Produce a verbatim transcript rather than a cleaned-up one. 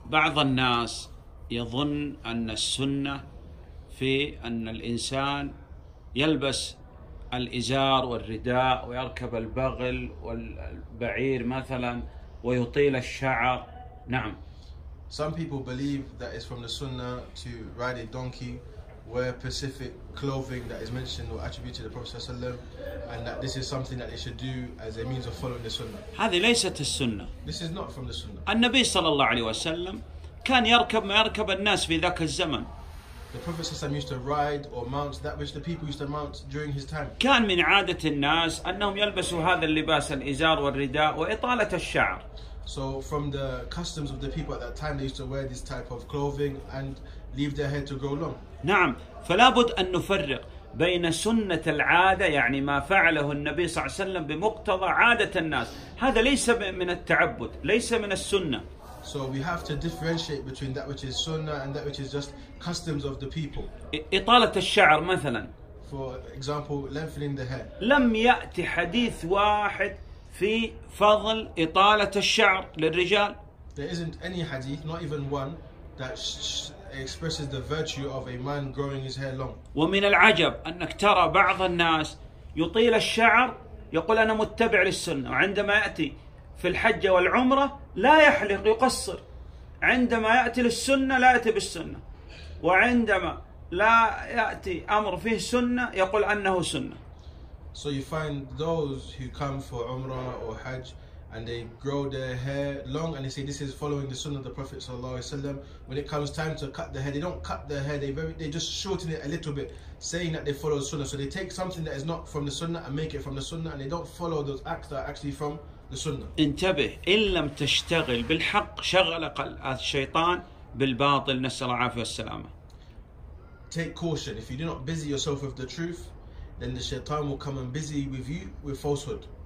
بعض الناس يظن أن السنة في أن الإنسان يلبس الإزار والرداء ويركب البغل والبعير مثلا ويطيل الشعر. نعم. Some people believe that it's from the Sunnah to ride a donkey, wear specific clothing that is mentioned or attributed to the Prophet ﷺ, and that this is something that they should do as a means of following the Sunnah. هذه ليست السنة. This is not from the Sunnah. النبي صلى الله عليه وسلم كان يركب ما يركب الناس في ذاك الزمن. The Prophet ﷺ used to ride or mount that which the people used to mount during his time. كان من عادة الناس أنهم يلبسوا هذا اللباس الإزار والرداء وإطالة الشعر. So from the customs of the people at that time, they used to wear this type of clothing and leave their hair to grow long. نعم، فلا بد أن نفرق بين سنة العادة، يعني ما فعله النبي صلى الله عليه وسلم بمقتضى عادة الناس، هذا ليس من التعبد، ليس من السنة. So we have to differentiate between that which is sunnah and that which is just customs of the people. إطالة الشعر مثلا. For example, lengthening the hair. لم يأتي حديث واحد في فضل إطالة الشعر للرجال. There isn't any hadith, not even one, that expresses the virtue of a man growing his hair long. ومن العجب أنك ترى بعض الناس يطيل الشعر يقول أنا متبع للسنة، وعندما يأتي في الحج والعمرة لا يحلق يقصر، عندما يأتي للسنة لا يأتي بالسنة، وعندما لا يأتي أمر فيه سنة يقول أنه سنة. So you find those who come for Umrah or Hajj and they grow their hair long and they say this is following the Sunnah of the Prophet ﷺ. When it comes time to cut their hair, they don't cut their hair, they very they just shorten it a little bit, saying that they follow the Sunnah. So they take something that is not from the Sunnah and make it from the Sunnah, and they don't follow those acts that are actually from the Sunnah. انتبه، إن لم تشتغل بالحق شغلك الشيطان بالباطل، نسأل الله العافية والسلامة. Take caution. If you do not busy yourself with the truth, then the shaitan will come and busy with you with falsehood.